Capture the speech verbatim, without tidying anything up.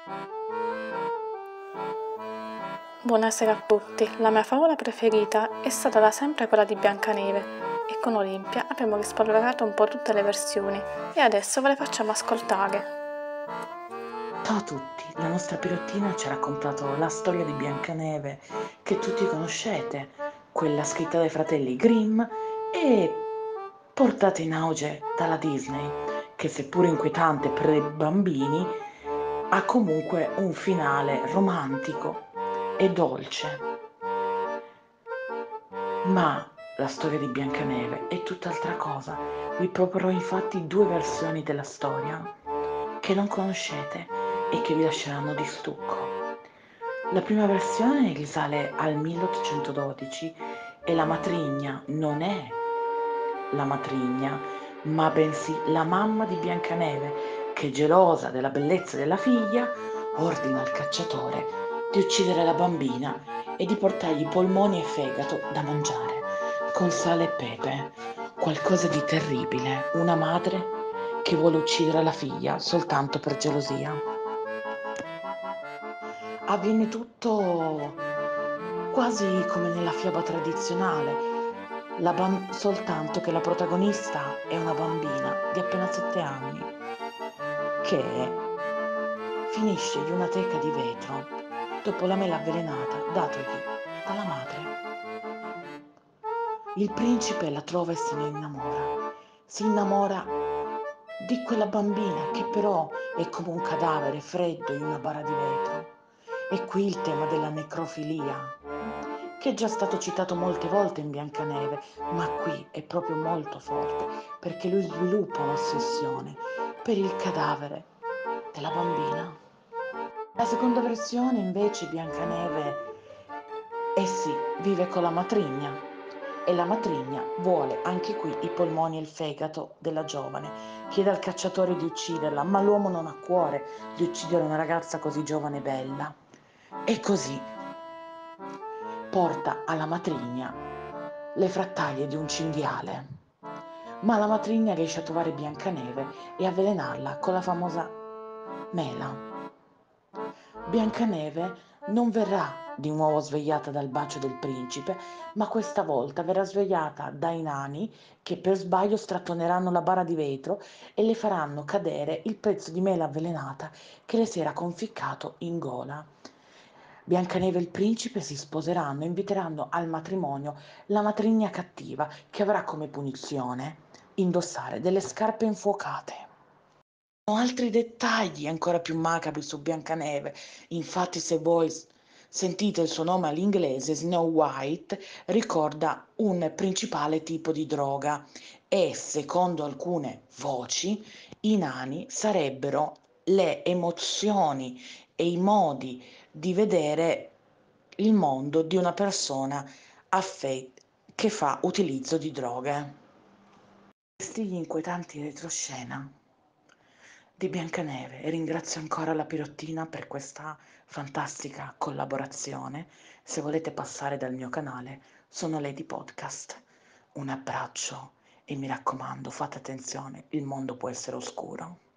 Buonasera a tutti, la mia favola preferita è stata da sempre quella di Biancaneve e con Olimpia abbiamo rispolverato un po' tutte le versioni e adesso ve le facciamo ascoltare. Ciao a tutti, la nostra Pirottina ci ha raccontato la storia di Biancaneve che tutti conoscete, quella scritta dai fratelli Grimm e portata in auge dalla Disney, che seppur inquietante per i bambini, ha comunque un finale romantico e dolce. Ma la storia di Biancaneve è tutt'altra cosa. Vi proporrò infatti due versioni della storia che non conoscete e che vi lasceranno di stucco. La prima versione risale al milleottocentododici e la matrigna non è la matrigna, ma bensì la mamma di Biancaneve che, gelosa della bellezza della figlia, ordina al cacciatore di uccidere la bambina e di portargli polmoni e fegato da mangiare con sale e pepe. Qualcosa di terribile, una madre che vuole uccidere la figlia soltanto per gelosia. Avviene tutto quasi come nella fiaba tradizionale, la bam- soltanto che la protagonista è una bambina di appena sette anni che finisce in una teca di vetro dopo la mela avvelenata datogli dalla madre. Il principe la trova e se ne innamora. Si innamora di quella bambina che però è come un cadavere freddo in una bara di vetro. E qui il tema della necrofilia, che è già stato citato molte volte in Biancaneve, ma qui è proprio molto forte perché lui sviluppa un'ossessione per il cadavere della bambina. La seconda versione invece Biancaneve, eh sì, vive con la matrigna e la matrigna vuole anche qui i polmoni e il fegato della giovane. Chiede al cacciatore di ucciderla, ma l'uomo non ha cuore di uccidere una ragazza così giovane e bella. E così porta alla matrigna le frattaglie di un cinghiale. Ma la matrigna riesce a trovare Biancaneve e avvelenarla con la famosa mela. Biancaneve non verrà di nuovo svegliata dal bacio del principe, ma questa volta verrà svegliata dai nani che per sbaglio strattoneranno la bara di vetro e le faranno cadere il pezzo di mela avvelenata che le si era conficcato in gola. Biancaneve e il principe si sposeranno e inviteranno al matrimonio la matrigna cattiva che avrà come punizione indossare delle scarpe infuocate. Altri dettagli ancora più macabri su Biancaneve. Infatti, se voi s- sentite il suo nome all'inglese, Snow White ricorda un principale tipo di droga e, secondo alcune voci, i nani sarebbero le emozioni e i modi di vedere il mondo di una persona affe- che fa utilizzo di droghe. Questi gli inquietanti retroscena di Biancaneve e ringrazio ancora la Pirottina per questa fantastica collaborazione. Se volete passare dal mio canale, sono Lady Podcast. Un abbraccio e mi raccomando, fate attenzione, il mondo può essere oscuro.